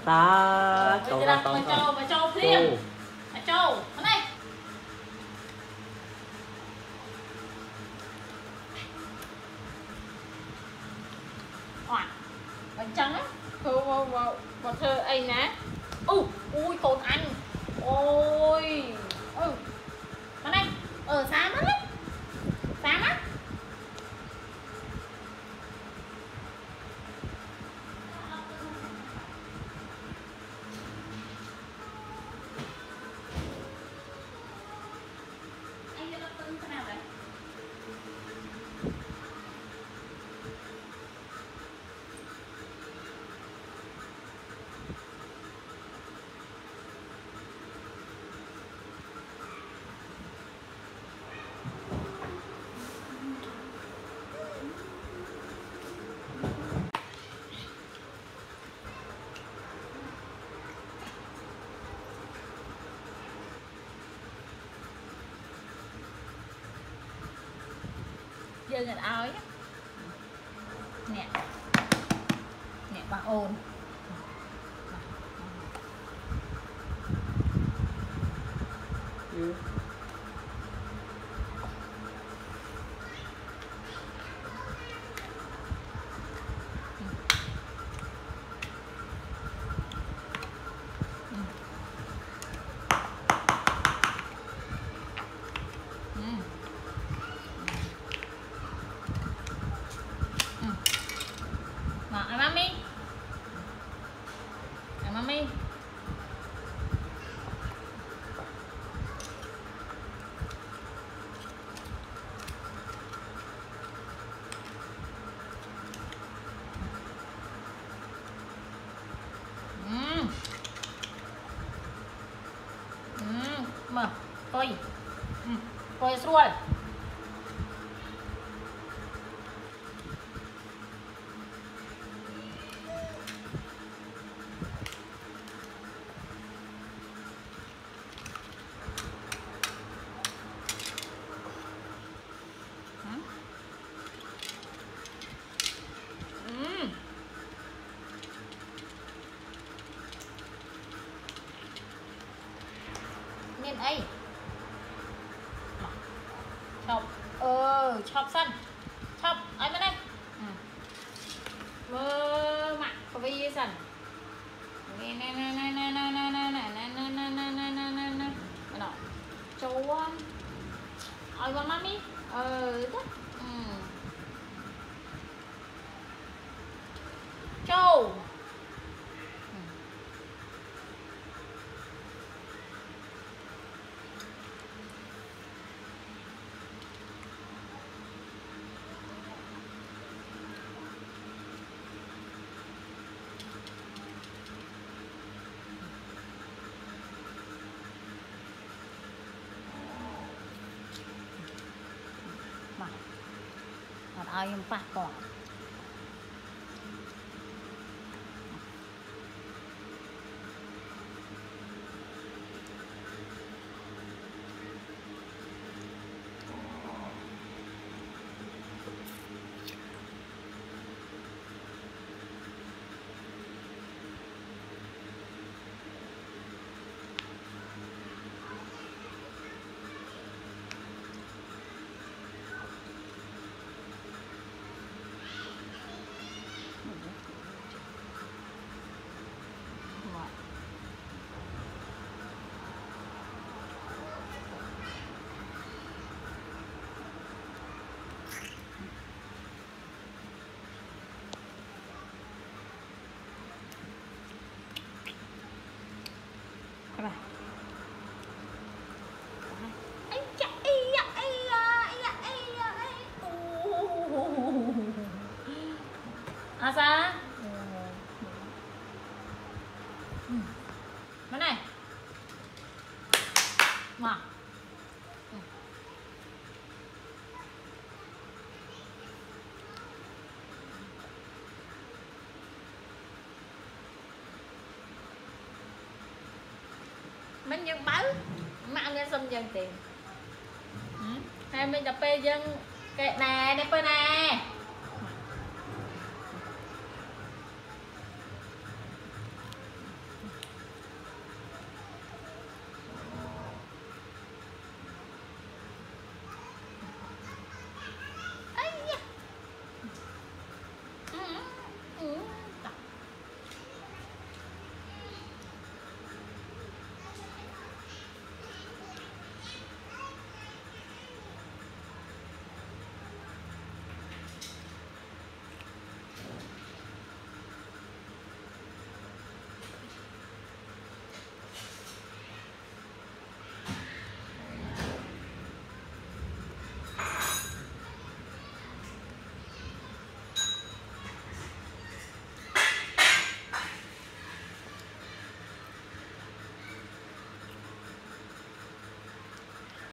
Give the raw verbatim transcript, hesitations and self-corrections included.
ta cậu ta to không mà châu phim mà châu ở đây bánh trắng á bột thơ ấy nè ui ui cột anh ôi ừ ở đây ở xa mất đấy xa mất anh sẽ lập tức thế nào đấy giờ người áo ấy nè nè bà ồn ừ. Nah, em mami, em mami, hmm, hmm, mà, coi, hmm, coi rồi. Nên ấy chọc ờ chọc sân chọc ấy bên đây mơ mặt có vi sân nè nè nè nè nè nè nè nè nè nè nè nè nè nè nè nè nè nè chú ơi con mami ờ đó chú mà ai em phát còn các bạn anh chạy à sao cái này mà mình dân báo mạng nhân xâm dân tiền hai mình đập bê dân kệ nè đẹp bê nè